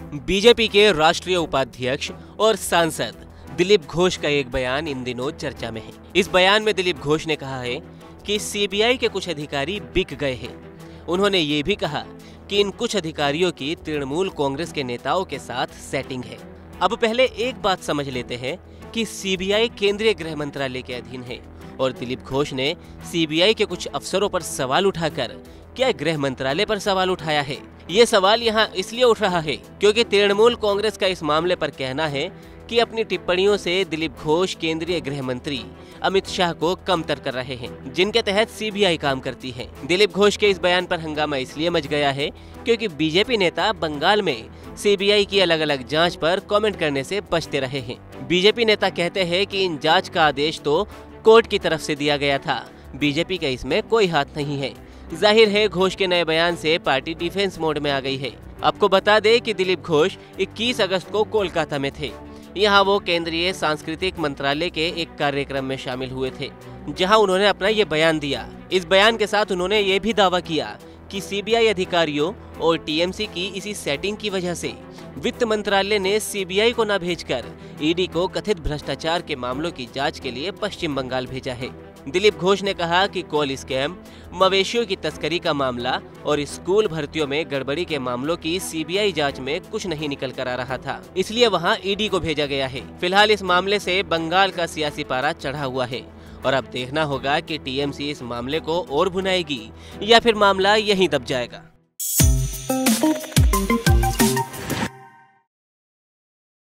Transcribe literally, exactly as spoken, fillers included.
BJP के राष्ट्रीय उपाध्यक्ष और सांसद दिलीप घोष का एक बयान इन दिनों चर्चा में है। इस बयान में दिलीप घोष ने कहा है कि सीबीआई के कुछ अधिकारी बिक गए हैं। उन्होंने ये भी कहा कि इन कुछ अधिकारियों की तृणमूल कांग्रेस के नेताओं के साथ सेटिंग है। अब पहले एक बात समझ लेते हैं कि सीबीआई केंद्रीय गृह मंत्रालय के अधीन है और दिलीप घोष ने सीबीआई के कुछ अफसरों पर सवाल उठाकर क्या गृह मंत्रालय पर सवाल उठाया है। ये सवाल यहाँ इसलिए उठ रहा है क्योंकि तृणमूल कांग्रेस का इस मामले पर कहना है कि अपनी टिप्पणियों से दिलीप घोष केंद्रीय गृह मंत्री अमित शाह को कमतर कर रहे हैं, जिनके तहत सीबीआई काम करती है। दिलीप घोष के इस बयान पर हंगामा इसलिए मच गया है क्योंकि बीजेपी नेता बंगाल में सीबीआई की अलग अलग जांच पर कमेंट करने से बचते रहे हैं। बीजेपी नेता कहते हैं कि इन जांच का आदेश तो कोर्ट की तरफ से दिया गया था, बीजेपी का इसमें कोई हाथ नहीं है। जाहिर है घोष के नए बयान से पार्टी डिफेंस मोड में आ गई है। आपको बता दें कि दिलीप घोष इक्कीस अगस्त को कोलकाता में थे। यहाँ वो केंद्रीय सांस्कृतिक मंत्रालय के एक कार्यक्रम में शामिल हुए थे, जहाँ उन्होंने अपना ये बयान दिया। इस बयान के साथ उन्होंने ये भी दावा किया कि सीबीआई अधिकारियों और टीएमसी की इसी सेटिंग की वजह से वित्त मंत्रालय ने सीबीआई को न भेजकर ईडी को कथित भ्रष्टाचार के मामलों की जांच के लिए पश्चिम बंगाल भेजा है। दिलीप घोष ने कहा कि कॉल स्कैम, मवेशियों की तस्करी का मामला और स्कूल भर्तियों में गड़बड़ी के मामलों की सीबीआई जांच में कुछ नहीं निकल कर आ रहा था, इसलिए वहां ईडी को भेजा गया है। फिलहाल इस मामले से बंगाल का सियासी पारा चढ़ा हुआ है और अब देखना होगा कि टीएमसी इस मामले को और भुनाएगी या फिर मामला यहीं दब जाएगा।